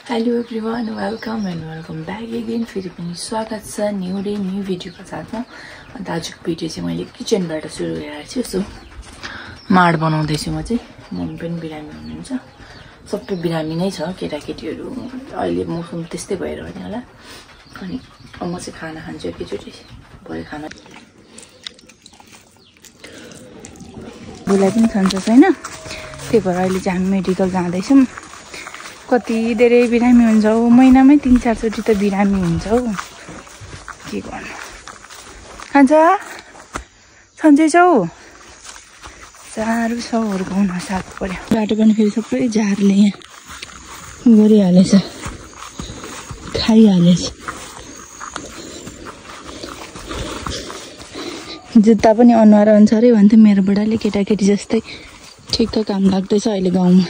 Hello everyone welcome and welcome back again. फेरि पनि स्वागत छ न्यू डे न्यू भिडियोको साथमा। अन्त आजको भिडियो चाहिँ मैले किचनबाट सुरु गरेको छु। सो माड बनाउँदैछु म चाहिँ। मम्मी पनि बिरामी हुनुहुन्छ, सबै बिरामी नै छ केटाकेटीहरू। अहिले मौसम त्यस्तै भएर पनि होला। अनि म चाहिँ खाना खान्छु एकैचोटि, भरे खाना बुलाई पनि खान्छ छैन। त्यही भएर अहिले चाहिँ हामी मेडिकल जाँदैछौँ। कति धेरै बिरामी हुन्छ हौ, महिनामै 3-4 चोटि त बिरामी हुन्छ हौ। के गर्नु, खान्छ सन्चै छौ? साह्रो छ, हुर्काउन साह्रो पर्यो। बाटो पनि फेरि सबै झारले यहाँ गरिहालेछ, खाइहालेछ। जुत्ता पनि अनुहार अनुसारै भन्थ्यो मेरो बुढाले, केटाकेटी जस्तै ठिक्क काम लाग्दैछ अहिले गाउँमा।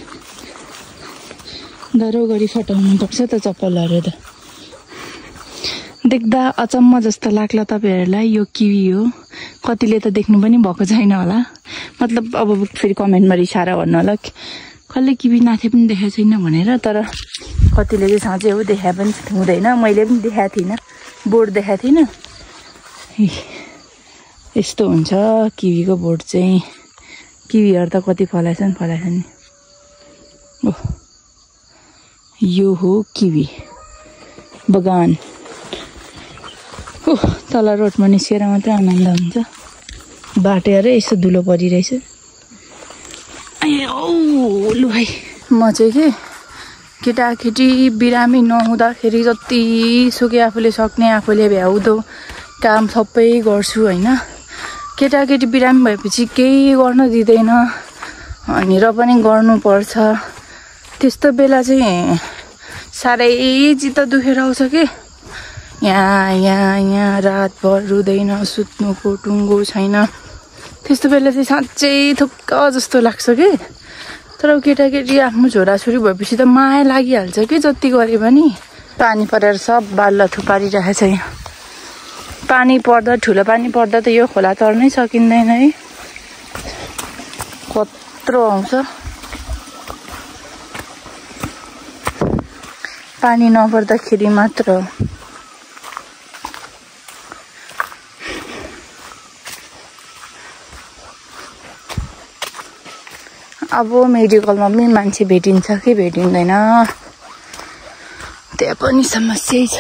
गरी फटाउनु पर्छ त चप्पलहरू त। देख्दा अचम्म जस्तो लाग्ला तपाईहरुलाई, यो किवी हो। कतिले त देख्नु पनि भएको छैन होला, मतलब अब फेरि कमेन्टमा रिसाएर भन्नु होला कसले किवी नाथे पनि देखाएको छैन भनेर। तर कतिले चाहिँ साँच्चै हो, देखा पनि हुँदैन। मैले पनि देखाएको थिइनँ, बोर्ड देखाएको थिइनँ। यस्तो हुन्छ किवीको बोर्ड चाहिँ। किवीहरू त कति फलाएछन् नि। ओह, यो हो किवी बगान। ओह, तल रोडमा निस्केर मात्रै आनन्द हुन्छ। बाटो हेर यसो धुलो परिरहेछ। लु भाइ, म चाहिँ के केटाकेटी बिरामी नहुँदाखेरि जति सुकै आफूले सक्ने आफूले भ्याउँदो काम सबै गर्छु होइन। केटाकेटी बिरामी भएपछि केही गर्न दिँदैन, अनि र पनि गर्नुपर्छ। त्यस्तो बेला चाहिँ साह्रै चित्त दुखेर आउँछ कि यहाँ रातभर रुँदैन, सुत्नुको टुङ्गो छैन। त्यस्तो बेला चाहिँ साँच्चै थुक्क जस्तो लाग्छ कि। तर केटाकेटी आफ्नो छोराछोरी भएपछि त माया लागिहाल्छ कि जति गरे पनि। पानी परेर सब बाल्ला थुपारिरहेछ यहाँ। पानी पर्दा, ठुलो पानी पर्दा त यो खोला तर्नै सकिँदैन है, कत्रो आउँछ। पानी नपर्दाखेरि मात्र। अब मेडिकलमा पनि मान्छे भेटिन्छ कि भेटिँदैन, त्यहाँ पनि समस्या छ।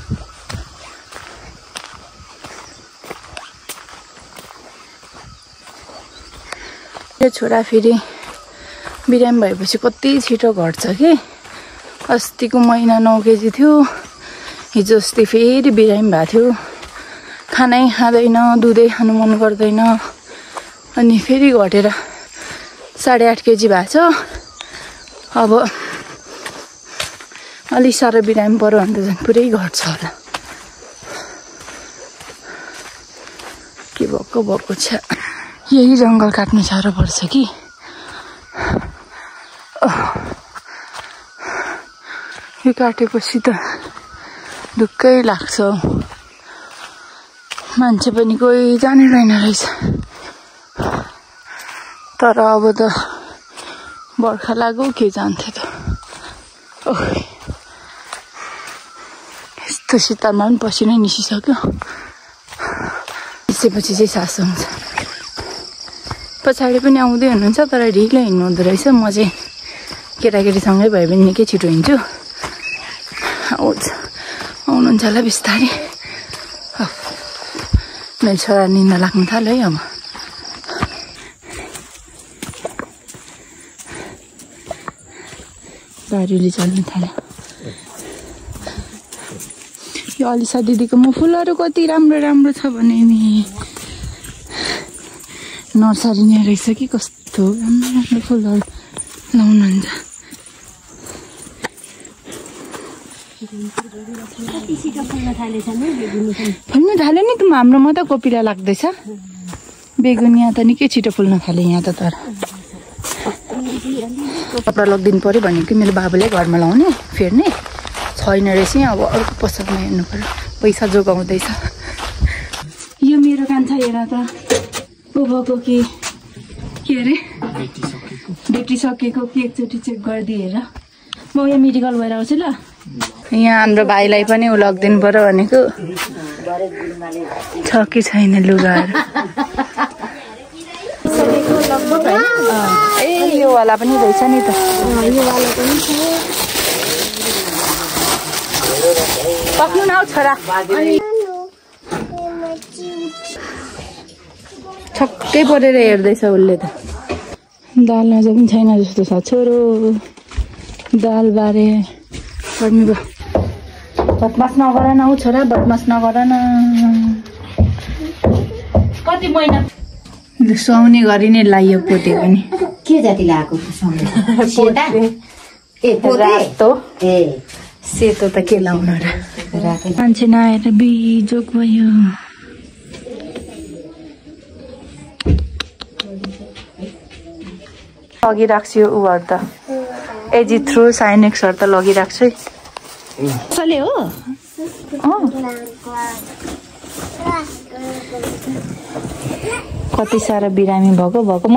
यो छोरा फेरि बिरामी भएपछि कति छिटो घट्छ कि। अस्तिको महिना 9 केजी थियो, हिजो अस्ति फेरि बिरामी भएको थियो। खानै खाँदैन, दुधै खानु मन गर्दैन, अनि फेरि घटेर 8.5 केजी भएको छ। अब अलिक साह्रो बिरामी पऱ्यो भने त झन् पुरै घट्छ होला। के भएको छ, यही जङ्गल काट्नु साह्रो पर्छ कि। यो काटेपछि त ढुक्कै लाग्छ। मान्छे पनि कोही जाने रहेन रहेछ। तर अब त बर्खा लाग्यो के जान्थ्यो त। यस्तो शीतलमा पनि पसिनै निस्किसक्यो। त्यसपछि चाहिँ सास हुन्छ। पछाडि पनि आउँदै हुनुहुन्छ, तर ढिलो हिँड्नु हुँदो रहेछ। म चाहिँ केटाकेटीसँगै भयो भने निकै छिटो हिँड्छु। आउनुहुन्छ होला बिस्तारै। मेरो छोरा निन्दा लाग्नु थाल्यो है। अब गाडीले चल्नु थाल्यो। यो अलिसा दिदीको म फुलहरू कति राम्रो राम्रो छ भने नि, नर्सरी नै रहेछ कि। कस्तो राम्रो राम्रो फुलहरू लाउनुहुन्छ। फुल्नु थाल्यो नि त, हाम्रोमा त कोपिला लाग्दैछ। बेगुनिया त निकै छिटो फुल्न थाल्यो यहाँ त। तर कपडा लगिदिनु पर्यो भनेको मेरो बाबुले घरमा लाउने फेर्ने छैन रहेछ। अब अर्को पसलमा हेर्नु पर्यो, पैसा जोगाउँदैछ। यो मेरो कान्छा हेर त, को के अरे बेटी सकेको कि एकचोटि चेक गरिदिएर म यहाँ मेडिकल भएर आउँछु ल। यहाँ हाम्रो भाइलाई पनि लगिदिनु पर्यो भनेको छ कि छैन लुगाहरू। ए यो वाला पनि रहेछ नि त। यो वाला पनि छ। पक्नु न छोरा। छक्कै परेर हेर्दैछ उसले त। दाल नजा पनि छैन जस्तो छ छोरो। दाल बारे गर्मी भयो। बदमास नगर न ऊ छोरा, बदमास नगर न। कति महिना सुहाउने गरी नै लाइयो पोते पनि। के जाति लगाएको सेता? ए रातो। ए सेतो त के लाउनु र। मान्छे नआएर बिजोक भयो। लगिराख्छु यो उहरू त एजी थ्रु साइनेक्सहरू त लगिराख्छु है। कसले हो? कति साह्रो बिरामी भएको म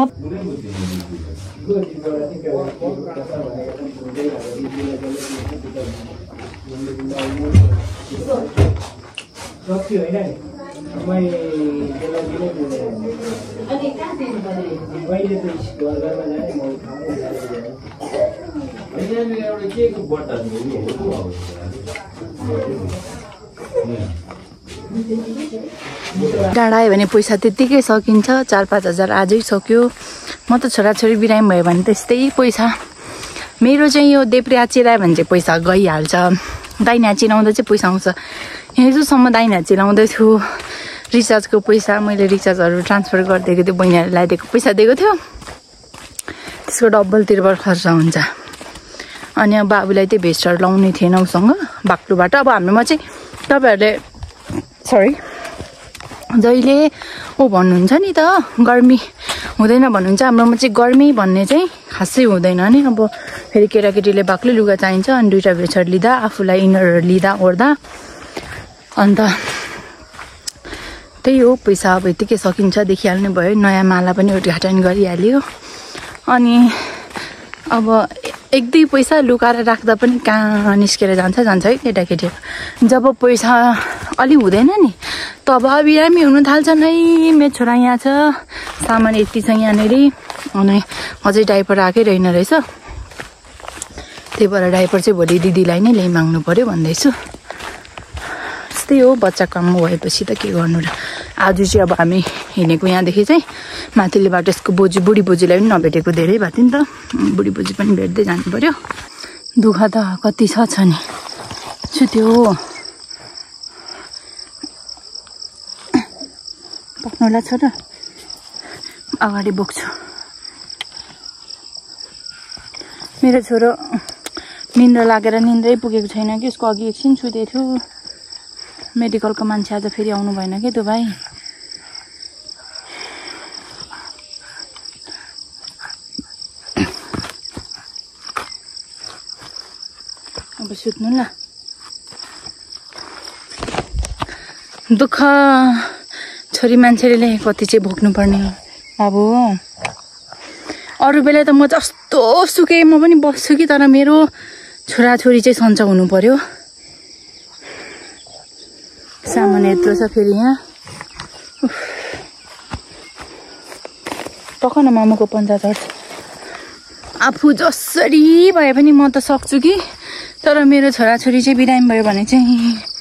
डाँडा आयो भने पैसा त्यत्तिकै सकिन्छ। 4-5 हजार आजै सक्यो। म त छोराछोरी बिरामी भयो भने त्यस्तै पैसा। मेरो चाहिँ यो देब्रे चिलायो भने चाहिँ पैसा गइहाल्छ। दाहिने हात चिलाउँदा चाहिँ पैसा आउँछ। हिजोसम्म दाहिने हात चिलाउँदै थियो। रिचार्जको पैसा मैले रिचार्जहरू ट्रान्सफर गरिदिएको थियो। बहिनीहरूले लगाइदिएको पैसा दिएको थियो। त्यसको डबल तिर्बल खर्च हुन्छ। अनि अब बाबुलाई चाहिँ भेस्टहरू लाउने थिएन उसँग बाक्लोबाट। अब हाम्रोमा चाहिँ तपाईँहरूले सरी जहिले भन्नुहुन्छ नि त गर्मी हुँदैन भन्नुहुन्छ। हाम्रोमा चाहिँ गर्मी भन्ने चाहिँ खासै हुँदैन नि। अब फेरि केटाकेटीले बाक्लै लुगा चाहिन्छ अनि 2टा भेस्टर लिँदा आफूलाई इनरहरू लिँदा ओर्दा अन्त त्यही हो। पैसा अब यतिकै सकिन्छ देखिहाल्ने भयो। नयाँ माला पनि उद्घाटन गरिहाल्यो। अनि अब 1-2 पैसा लुकाएर राख्दा पनि कहाँ निस्केर जान्छ है केटाकेटी। जब पैसा अलि हुँदैन नि तब बिरामी हुनु थाल्छन् है। मेरो छोरा यहाँ छ, सामान यति छ यहाँनिर। अनि अझै डाइपर आएकै रहेन रहेछ। त्यही भएर डाइपर चाहिँ भोलि दिदीलाई नै ल्याइ माग्नु पर्यो भन्दैछु। त्यस्तै हो बच्चा काम भएपछि त के गर्नु र। आज चाहिँ अब हामी हिँडेको यहाँदेखि चाहिँ माथिल्लो बाटो यसको बुढी बोजूलाई पनि नभेटेको धेरै भएको थियो नि त। बुढी बोजू पनि भेट्दै जानु पर्यो। दुःख त कति छ नि छु त्यो पक्नुलाई छ र अगाडि बोक्छु। मेरो छोरो निन्द्रा लागेर निन्द्रै पुगेको छैन कि। उसको अघि एकछिन सुतेको थियो। मेडिकलको मान्छे आज फेरि आउनु भएन कि त्यो भाइ। अब सुत्नु ल। दुःख छोरी मान्छेले कति चाहिँ भोग्नुपर्ने अब। अरू बेला त म जस्तो सुकै म पनि बस्छु कि। तर मेरो छोराछोरी चाहिँ सन्चो हुनु पर्यो। सामान यत्रो छ फेरि यहाँ। टक्क न मामुको पन्जा चढ्छ। आफू जसरी भए पनि म त सक्छु कि। तर मेरो छोराछोरी चाहिँ बिरामी भयो भने चाहिँ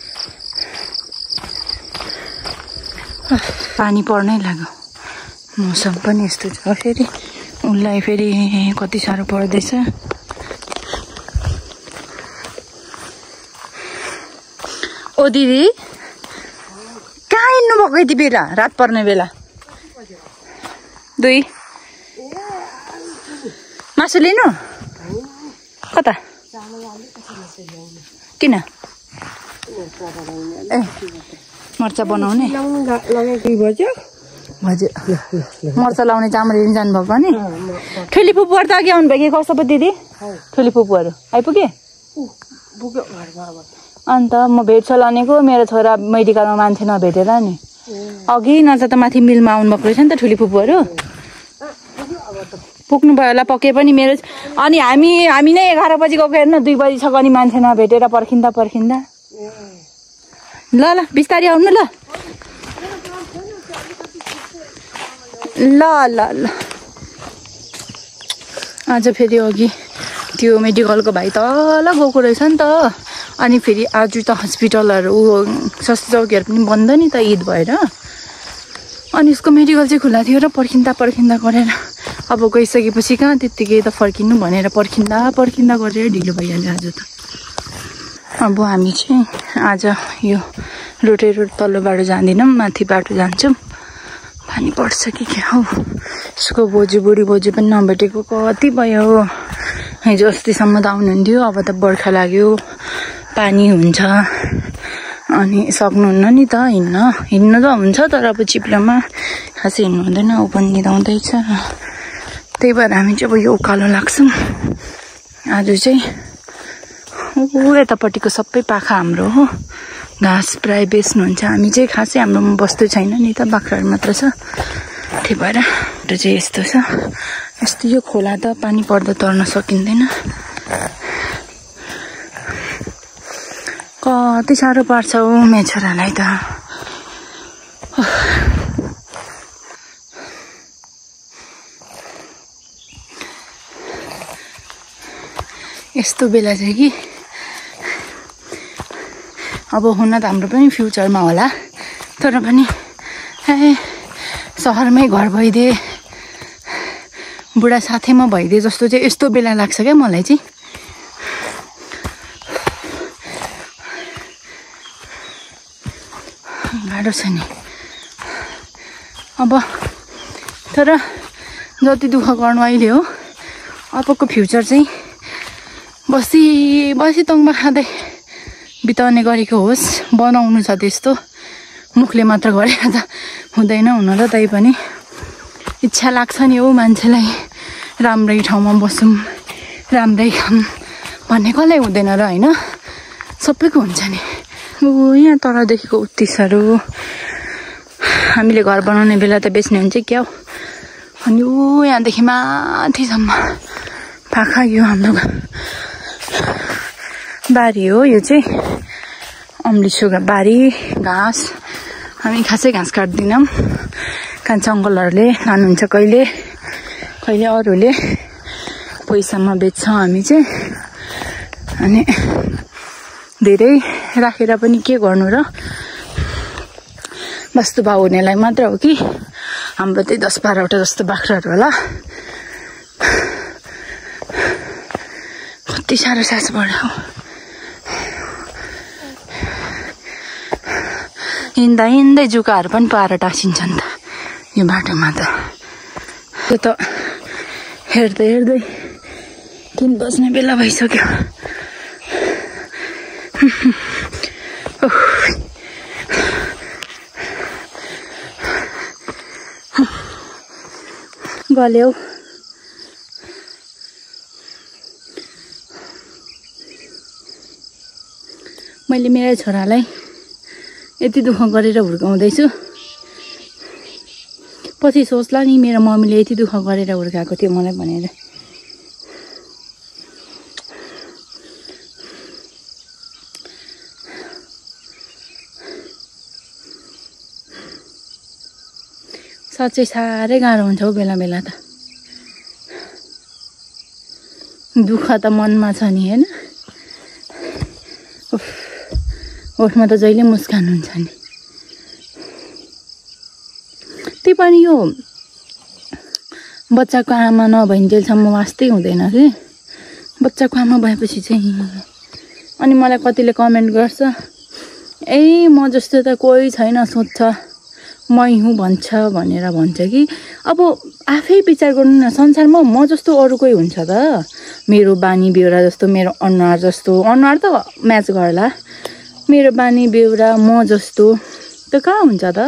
पानी पर्नै लाग्यो। मौसम पनि यस्तो छ फेरि। उसलाई फेरि कति साह्रो पर्दैछ। ओ दिदी कहाँ हिँड्नु भएको यति बेला? रात पर्ने बेला 2 मासु लिनु कता? किन? ए मर्चा बनाउने मर्चा लाउने चामल लिन जानुभएको नि। ठुली फुपूहरू त अघि आउनुभयो कि कसो पो दिदी? ठुली फुपूहरू आइपुगे? अन्त म भेट्छ लानेको। मेरो छोरा मेडिकलमा मान्छे नभेटेर नि अघि नत्र त माथि मिलमा आउनुभएको रहेछ नि त ठुली फुपूहरू। पुग्नु भयो होला पक्कै पनि मेरो। अनि हामी नै 11 बजी गएको हेर्न 2 बजी छ अनि मान्छे नभेटेर पर्खिँदा ल बिस्तारै आउनु ल ल ल ल आज फेरि अघि त्यो मेडिकलको भाइ तल गएको रहेछ नि त। अनि फेरि आज त हस्पिटलहरू सस्तो चौकीहरू पनि बन्द नि त ईद भएर। अनि उसको मेडिकल चाहिँ खुल्ला थियो र पर्खिँदा गरेर अब गइसकेपछि कहाँ त्यत्तिकै त फर्किनु भनेर पर्खिँदा गरेर ढिलो भइहाल्यो आज त। अब हामी चाहिँ आज यो रोटे रोड तल्लो बाटो जाँदैनौँ, माथि बाटो जान्छौँ। पानी पर्छ कि क्या हौ। उसको बुढी बोजू पनि नभेटेको कति भयो। हिजो अस्तिसम्म त आउनुहुन्थ्यो, अब त बर्खा लाग्यो पानी हुन्छ अनि सक्नुहुन्न नि त हिँड्नु त हुन्छ तर अब चिप्लोमा खासै हिँड्नु हुँदैन, ऊ पनि निदाउँदैछ। त्यही भएर हामी चाहिँ अब यो उकालो लाग्छौँ। आज चाहिँ यतापट्टिको सबै पाखा हाम्रो हो, घाँस प्रायः बेच्नुहुन्छ। हामी चाहिँ खासै हाम्रोमा बस्तु छैन नि त, बाख्राहरू मात्र छ। त्यही भएर त्यो चाहिँ यस्तो छ। यस्तो यो खोला त पानी पर्दा तर्न सकिँदैन, कति साह्रो पार्छ हो मेरो छोरालाई त। यस्तो बेला चाहिँ कि अब हुन त हाम्रो पनि फ्युचरमा होला, तर पनि सहरमै घर भइदिए बुढा साथैमा भइदिए जस्तो चाहिँ यस्तो बेला लाग्छ क्या मलाई चाहिँ। गाह्रो छ नि अब, तर जति दुःख गर्नु अहिले हो, अबको फ्युचर चाहिँ बसी तङ्बा खाँदै बिताउने गरेको होस्। बनाउनु छ त्यस्तो, मुखले मात्र गरेर त हुँदैन हुन त। तै पनि इच्छा लाग्छ नि हो मान्छेलाई, राम्रै ठाउँमा बसौँ राम्रै खाऊँ भन्ने कसलाई हुँदैन र होइन, सबैको हुन्छ नि। यहाँ तलदेखिको उत्तिसहरू हामीले घर बनाउने बेला त बेच्ने हुन्छ क्या हो। अनि यहाँदेखि माथिसम्म पाखा यो हाम्रो बारी हो। यो चाहिँ अम्लिसो बारी, घाँस। हामी खासै घाँस काट्दैनौँ, कान्छा अङ्कलहरूले लानुहुन्छ कहिले अरूले पैसामा बेच्छौँ हामी चाहिँ। अनि धेरै राखेर पनि के गर्नु र, वस्तुभाव हुनेलाई मात्र हो कि। हाम्रो त्यही 10-12वटा जस्तो बाख्राहरू होला। कति साह्रो सास बढ्यो। हिँड्दै जुकाहरू पनि पाएर टाँसिन्छन् त यो बाटोमा त। त्यो त हेर्दै 3 बज्ने बेला भइसक्यो। गल्यो मैले मेरो छोरालाई यति दुःख गरेर हुर्काउँदैछु, पछि सोच्ला नि मेरो मम्मीले यति दुःख गरेर हुर्काएको थियो मलाई भनेर। साँच्चै साह्रै गाह्रो हुन्छ हौ बेला त। दुःख त मनमा छ नि होइन, ओठमा त जहिले मुस्कान हुन्छ नि। त्यही पनि यो बच्चाको आमा नभइन्जेलसम्म वास्तै हुँदैन कि। बच्चाको आमा भएपछि चाहिँ अनि मलाई कतिले कमेन्ट गर्छ, म जस्तो त कोही छैन सोध्छ, मै हुँ भन्छ भनेर भन्छ कि। अब आफै विचार गर्नु न, संसारमा म जस्तो अरू कोही हुन्छ त? मेरो बानी बेहोरा जस्तो, मेरो अनुहार जस्तो, अनुहार त म्याच गर्ला, मेरो बानी बेहोरा म जस्तो त कहाँ हुन्छ त?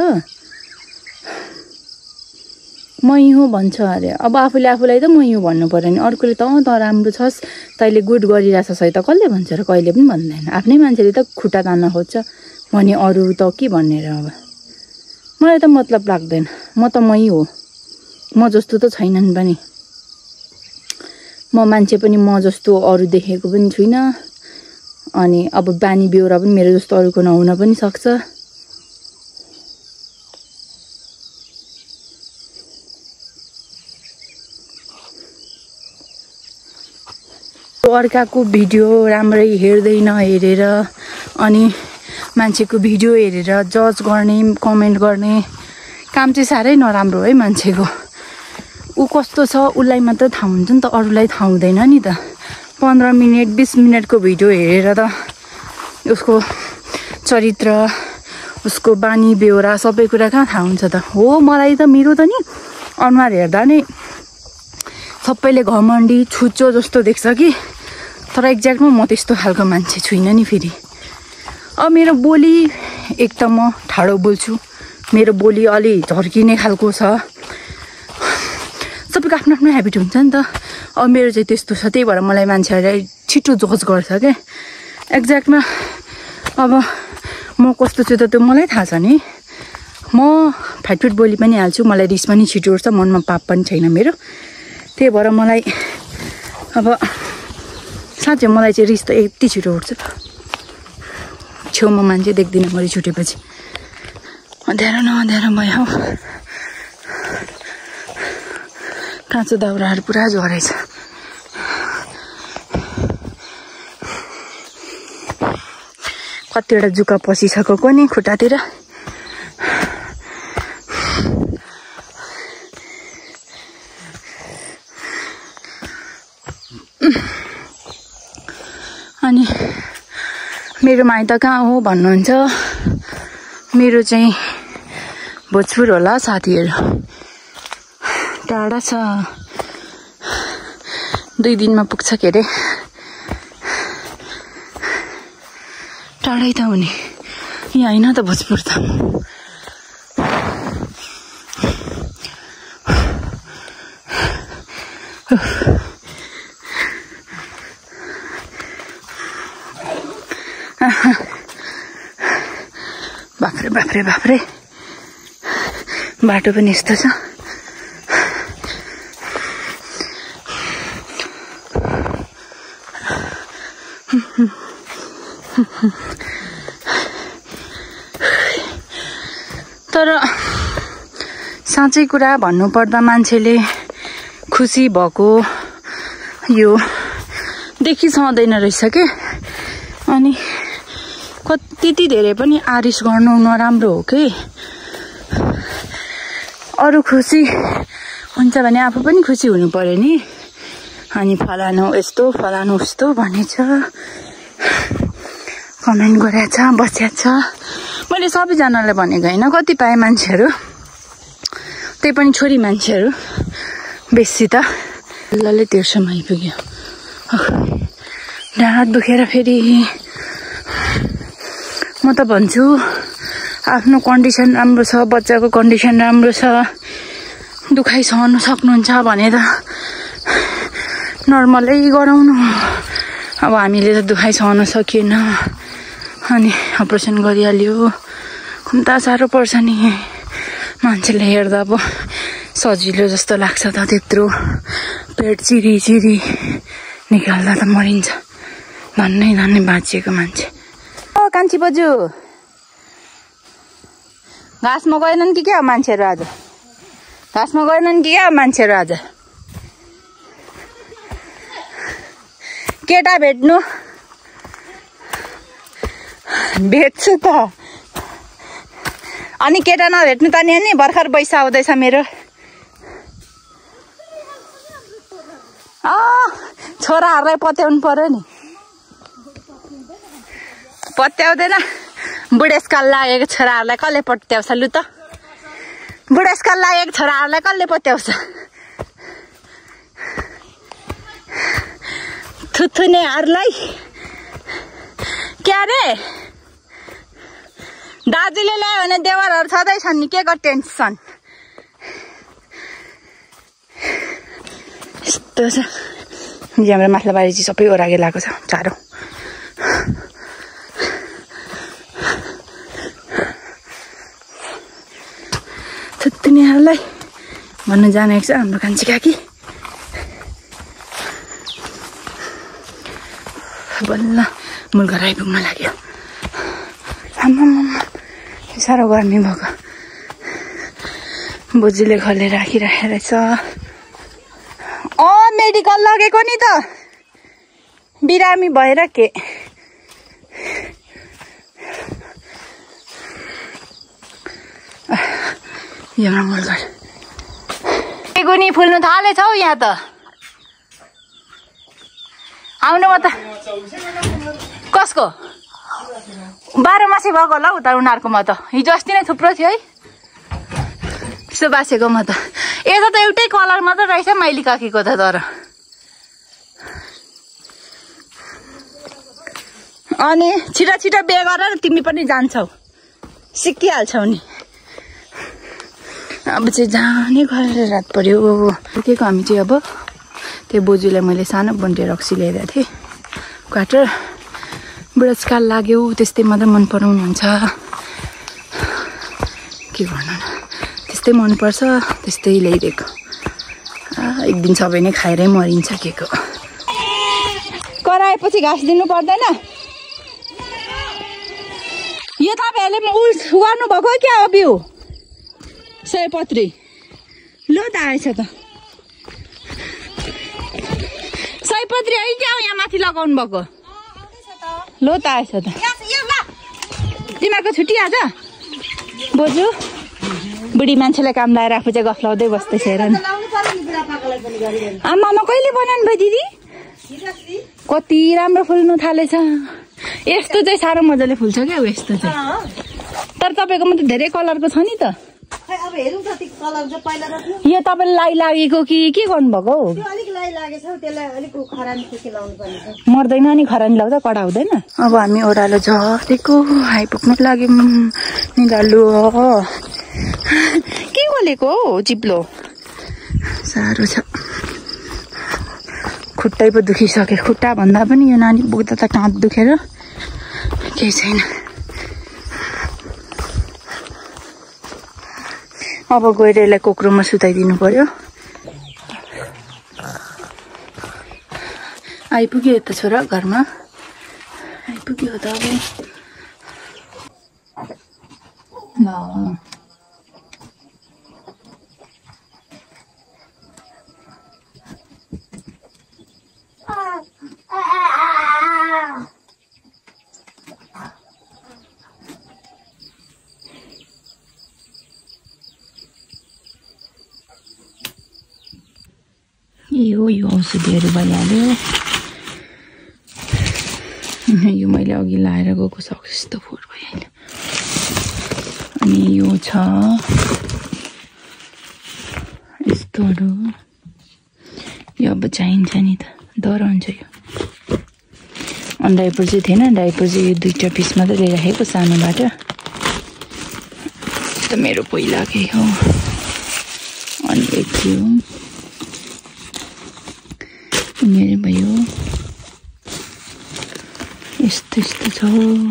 मै हुँ भन्छ अरे। अब आफूले आफूलाई त मै हुँ भन्नु पर्यो नि। अर्कोले त राम्रो छस्, तैँले गुड गरिरहेछस् है त कसले भन्छ र? कहिले पनि भन्दैन। आफ्नै मान्छेले त खुट्टा तान्न खोज्छ भने अरू त के भन्ने र? अब मलाई त मतलब लाग्दैन। म त मै हो, म जस्तो त छैनन् पनि। म मान्छे पनि म जस्तो अरू देखेको पनि छुइनँ अनि अब बानी बेहोरा पनि मेरो जस्तो अरूको नहुन पनि सक्छ। अर्काको भिडियो राम्रै हेर्दै नहेरेर अनि मान्छेको भिडियो हेरेर जज गर्ने कमेन्ट गर्ने काम चाहिँ साह्रै नराम्रो है मान्छेको। ऊ कस्तो छ उसलाई मात्र थाहा हुन्छ नि त, अरूलाई थाहा हुँदैन नि त। 15 मिनट 20 मिनटको भिडियो हेरेर त उसको चरित्र उसको बानी बेहोरा सबै कुरा कहाँ थाहा हुन्छ त। हो मलाई त मेरो त नि अनुहार हेर्दा नै सबैले घमण्डी छुच्चो जस्तो देख्छ कि, तर एक्ज्याक्टमा म त्यस्तो खालको मान्छे छुइनँ नि। फेरि अब मेरो बोली एक त म ठाडो बोल्छु, मेरो बोली अलि झर्किने खालको छ। सबैको आफ्नो आफ्नो हेबिट हुन्छ नि त। अब मेरो चाहिँ त्यस्तो छ, त्यही भएर मलाई मान्छेहरूले छिटो जज गर्छ क्या। एक्ज्याक्टमा अब म कस्तो छु त त्यो मलाई थाहा छ नि। म फाइटफुट बोली पनि हाल्छु, मलाई रिस पनि छिटो उठ्छ, मनमा पाप पनि छैन मेरो। त्यही भएर मलाई अब साँच्चै मलाई चाहिँ रिस त यति छिटो उठ्छ। छेउमा मान्छे देख्दिनँ म रिस उठेपछि। अँध्यारो न अँध्यारो भयो, काँचो दाउराहरू पुरा झरेछ। कतिवटा जुका पसिसकेको नि खुट्टातिर। अनि मेरो माइत कहाँ हो भन्नुहुन्छ, मेरो चाहिँ भोजपुर होला साथीहरू। टाढा छ, 2 दिनमा पुग्छ के अरे। टाढै त हुने, यहाँ होइन त भोजपुर त। बाफ्रे बाफ्रे बाफ्रे, बाटो पनि यस्तो छ। तर साँच्चै कुरा भन्नुपर्दा मान्छेले खुसी भएको यो देखिसक्दैन रहेछ के। अनि त्यति धेरै पनि आरिस गर्नु नराम्रो हो कि। अरू खुसी हुन्छ भने आफू पनि खुसी हुनु पर्यो नि। अनि फलानु यस्तो फलानु उस्तो भनेछ, कमेन्ट गरेछ, बसेछ। मैले सबैजनालाई भनेको होइन, कतिपय मान्छेहरू, त्यही पनि छोरी मान्छेहरू बेसी त। लल्लै तेर्सोमा आइपुग्यो। ढाड दुखेर फेरि। म त भन्छु आफ्नो कन्डिसन राम्रो छ, बच्चाको कन्डिसन राम्रो छ, दुखाइ सहनु सक्नुहुन्छ भने त नर्मलै गराउनु। अब हामीले त दुखाइ सहन सकिएन अनि अपरेसन गरिहाल्यो। खुम्ता साह्रो पर्छ नि, मान्छेले हेर्दा अब सजिलो जस्तो लाग्छ त। त्यत्रो पेट चिरी चिरी निकाल्दा त मरिन्छ। धन्नै धन्नै बाँचिएको मान्छे। ओ कान्छी बजू, घाँसमा गएनन् कि क्या मान्छेहरू आज? घाँसमा गएनन् कि क्या मान्छेहरू आज? केटा भेट्नु? भेट्छु त। अनि केटा नभेट्नु त नि भर्खर पैसा आउँदैछ मेरो। छोराहरूलाई पत्याउनु पर्यो नि। पत्याउँदैन, बुढेसकाल लागेको छोराहरूलाई कसले पत्याउँछ? लु त, बुढेसकाल लागेको छोराहरूलाई कसले पत्याउँछ? थुथुनेहरूलाई क्या रे? दाजुले ल्यायो भने देवरहरू छँदैछन् नि, के को टेन्सन? यस्तो छ। हाम्रो माथिल्लो बारी चाहिँ सबै ओह्रागे लगाएको छ, चारो। थुत्तुनीहरूलाई भन्नु जानेको छ हाम्रो कान्छी काकी। मूल घर आइपुग्न लाग्यो। आम्मामा साह्रो गर्मी भएको। बोजूले घरले राखिराखेको रहेछ। मेडिकल लगेको नि त, बिरामी भएर के। यहाँ मूल घर बेगुनी फुल्नु थालेछ हौ यहाँ त। आउनु म त। कसको 12 मासे भएको होला उता उनीहरूकोमा त। हिजो अस्ति नै थुप्रो थियो है त्यसो बासेको म त। यता त एउटै कलर मात्र रहेछ माइली काकीको त। तर अनि छिटो छिटो बिहे गरेर तिमी पनि जान्छौ, सिकिहाल्छौ नि। अब चाहिँ जाने गरेर रात पर्यो। पुगेको हामी चाहिँ अब त्यो बोजूलाई मैले सानो बन्टे रक्सी ल्याइदिएको थिएँ। क्वार्टर बुढेसकाल लाग्यो त्यस्तै मात्रै मन पराउनुहुन्छ। के गर्नु न, त्यस्तै मनपर्छ त्यस्तै ल्याइदिएको। एक दिन सबै नै खाएरै मरिन्छ के को। कराएपछि घाँस दिनु पर्दैन। यो तपाईँहरूले उगाउनु भएको क्या हो बिउ सयपत्री? लो त आएछ त सयपत्री है क्या हो यहाँ माथि लगाउनु भएको? लो त आएछ त। तिमीहरूको छुट्टी आज? बोजू बुढी मान्छेलाई काम लगाएर आफू चाहिँ गफ लाउँदै बस्दैछ हेर न। आमामा कहिले बनाउनु भयो दिदी? कति राम्रो फुल्नु थालेछ। यस्तो चाहिँ साह्रो मजाले फुल्छ क्या यस्तो चाहिँ। तर तपाईँकोमा त धेरै कलरको छ नि त। यो तपाईँलाई लागेको कि के गर्नुभएको हौ? मर्दैन नि खरानी लाउँदा कडा हुँदैन। अब हामी ओह्रालो झरेको आइपुग्नु लाग्यौँ नि गालु। के बोलेको हौ चिप्लो? साह्रो छ, खुट्टै पो दुखिसक्यो। खुट्टा भन्दा पनि यो नानी बोक्दा त काँध दुखेर केही छैन। अब गएर यसलाई कोक्रोमा सुताइदिनु पर्यो। आइपुग्यो त छोरा घरमा, आइपुग्यो त अब। ल यो औषधिहरू भइहाल्यो। यो मैले अघि लाएर गएको सक्छ यस्तो फोहोर भइहाल्यो। अनि यो छ यस्तोहरू। यो अब चाहिन्छ नि त, डर हुन्छ यो। अनि डाइपर चाहिँ थिएन, डाइपर चाहिँ यो 2टा पिस मात्रै ल्याइराखेको सानोबाट। त मेरो पहिलाकै हो। अनि एक थियो मेरो भयो। यस्तो यस्तो छ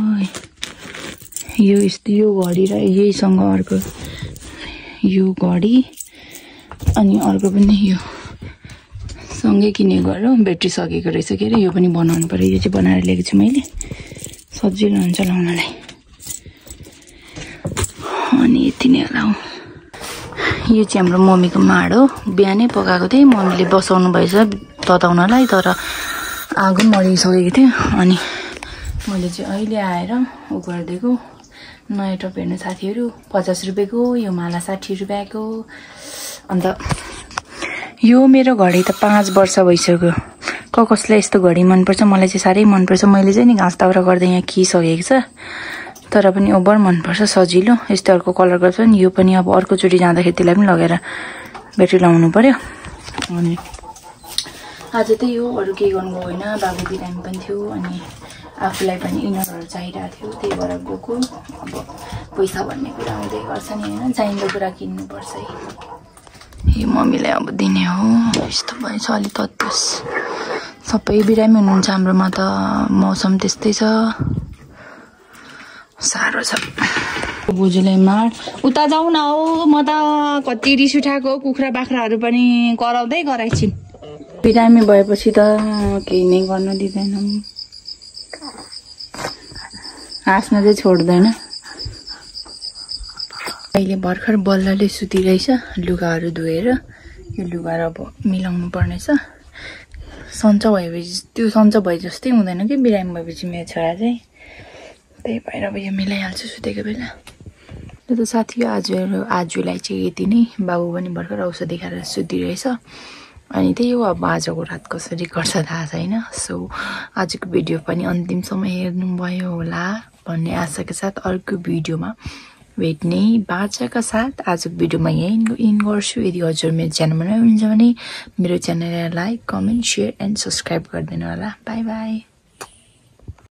यो। यस्तो यो घडी र यहीसँग अर्को यो घडी अनि अर्को पनि यो सँगै किनेको हो। ब्याट्री सकेको रहेछ के अरे। यो पनि बनाउनु पर्यो। यो चाहिँ बनाएर ल्याएको छु मैले, सजिलो हुन्छ लाउनलाई। अनि यति नै होला। यो चाहिँ हाम्रो मम्मीको माड हो। बिहानै पकाएको थिएँ, मम्मीले बसाउनु भएछ तताउनलाई, तर आगो मरिसकेको थियो। अनि मैले चाहिँ अहिले आएर उ गरिदिएको। नयाँ टप हेर्नु साथीहरू 50 रुपियाँको, यो माला 60 रुपियाँको। अन्त यो मेरो घडी त 5 वर्ष भइसक्यो। कसलाई यस्तो घडी मनपर्छ? मलाई चाहिँ साह्रै मनपर्छ। मैले चाहिँ नि घाँस दाउरा गर्दै यहाँ खिसकेको छ, तर पनि ओभर मनपर्छ, सजिलो। यस्तो अर्को कलर गर्छ नि। यो पनि अब अर्कोचोटि जाँदाखेरि त्यसलाई पनि लगेर ब्याट्री लाउनु पर्यो। अनि आज चाहिँ यो अरू केही गर्नु होइन, बाबु बिरामी पनि थियो अनि आफूलाई पनि इनरहरू चाहिरहेको थियो, त्यही भएर गएको। अब पैसा भन्ने कुरा आउँदै गर्छ नि होइन, चाहिँदो कुरा किन्नुपर्छ है। यो मम्मीलाई अब दिने हो। यस्तो भएछ अलि तत्तुस। सबै बिरामी हुनुहुन्छ हाम्रोमा त, मौसम त्यस्तै छ, साह्रो छ। बोजूलाई मार उता जाऊ न हौ। म त कति रिस उठाएको। कुखुरा बाख्राहरू पनि कराउँदै गराइछिन्। बिरामी भएपछि त केही नै गर्न दिँदैनौँ। हाँस्न चाहिँ छोड्दैन। अहिले भर्खर बल्लले सुतिरहेछ लुगाहरू धोएर। यो लुगा अब मिलाउनु पर्नेछ। सन्चो भएपछि त्यो सन्चो भए जस्तै हुँदैन कि बिरामी भएपछि मेरो छोरा चाहिँ। त्यही भएर अब यो मिलाइहाल्छु सुतेको बेला। त्यो त साथी आजलाई चाहिँ यति नै। बाबु पनि भर्खर औषधि खाएर सुतिरहेछ। अनि त्यही हो अब आजको रात कसरी गर्छ थाहा छैन। सो आजको भिडियो पनि अन्तिमसम्म हेर्नुभयो होला भन्ने आशाका साथ अर्को भिडियोमा भेट्ने बाचाका साथ आजको भिडियोमा यहीँ इन गर्छु। यदि हजुर मेरो च्यानलमा नयाँ हुनुहुन्छ भने मेरो च्यानललाई like, comment, share and subscribe गरिदिनु होला। Bye by.